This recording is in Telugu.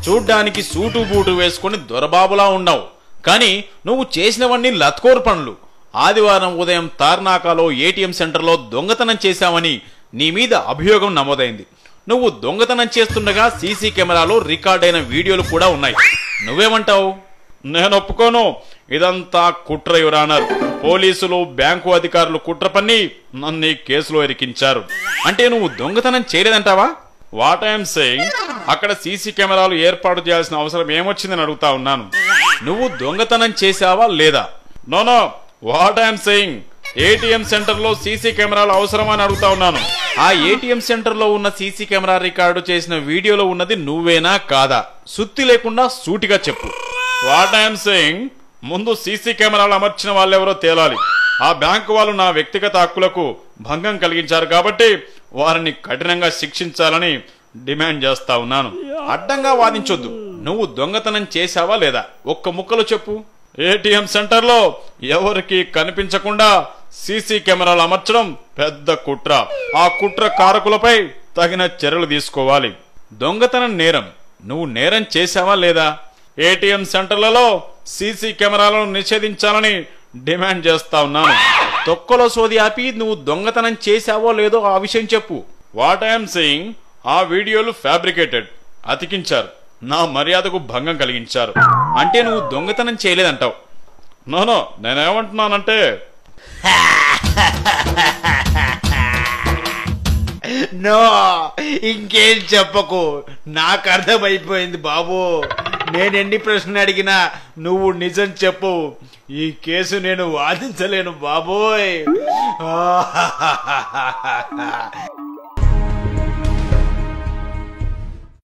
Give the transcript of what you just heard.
చూడ్డానికి సూటు బూటు వేసుకుని దొరబాబులా ఉన్నావు. కానీ నువ్వు చేసినవన్నీ లత్కోర్ పనులు. ఆదివారం ఉదయం తార్నాకాలో ఏటీఎం సెంటర్లో దొంగతనం చేశావని నీ మీద అభియోగం నమోదైంది. నువ్వు దొంగతనం చేస్తుండగా సీసీ కెమెరాలో రికార్డైన వీడియోలు కూడా ఉన్నాయి. నువ్వేమంటావు? నేను ఒప్పుకోను. ఇదంతా కుట్ర యువర్ ఆనర్. పోలీసులు బ్యాంకు అధికారులు కుట్ర పన్ని నన్ను కేసులో ఇరికించారు. అంటే నువ్వు దొంగతనం చేయలేదంటావా? వాట్ ఐఎమ్ సేయింగ్, అక్కడ సీసీ కెమెరాలు ఏర్పాటు చేయాల్సిన అవసరం ఏమొచ్చిందని అడుగుతా ఉన్నాను. నువ్వు దొంగతనం చేశావా లేదా? No, what I'm saying, ATM center లో సీసీ కెమెరాలు అవసరమా అని అడుగుతా ఉన్నాను. ఆ ఏటీఎం సెంటర్ లో ఉన్న సీసీ కెమెరా రికార్డు చేసిన వీడియోలో ఉన్నది నువ్వేనా కాదా? సుత్తి లేకుండా సూటిగా చెప్పు. వాట్ ఐఎమ్ సేయింగ్, ముందు సీసీ కెమెరాలు అమర్చిన వాళ్ళెవరో తేలాలి. ఆ బ్యాంకు వాళ్ళు నా వ్యక్తిగత హక్కులకు భంగం కలిగించారు కాబట్టి వారిని కఠినంగా శిక్షించాలని డిమాండ్ చేస్తా ఉన్నాను. అడ్డంగా వాదించొద్దు. నువ్వు దొంగతనం చేశావా లేదా? ఒక్క ముక్కలో చెప్పు. ఏటీఎం సెంటర్ లో ఎవరికి కనిపించకుండా సీసీ కెమెరాలు అమర్చడం పెద్ద కుట్ర. ఆ కుట్ర కారకులపై తగిన చర్యలు తీసుకోవాలి. దొంగతనం నేరం. నువ్వు నేరం చేశావా లేదా? ఏటీఎం సెంటర్లలో సీసీ కెమెరాలను నిషేధించాలని డిమాండ్ చేస్తా ఉన్నాను. తొక్కలో సోది ఆపి నువ్వు దొంగతనం చేశావో లేదో ఆ విషయం చెప్పు. వాట్ ఐఎమ్ సేయింగ్, ఆ వీడియోలు ఫ్యాబ్రికేటెడ్, అతికించారు, నా మర్యాదకు భంగం కలిగించారు. అంటే నువ్వు దొంగతనం చేయలేదంటావు. నో, నేనేమంటున్నానంటే నో, ఇంకేం చెప్పకు. నాకు అర్థమైపోయింది బాబు. నేనెన్ని ప్రశ్నలు అడిగినా నువ్వు నిజం చెప్పు. ఈ కేసు నేను వాదించలేను బాబోయ్.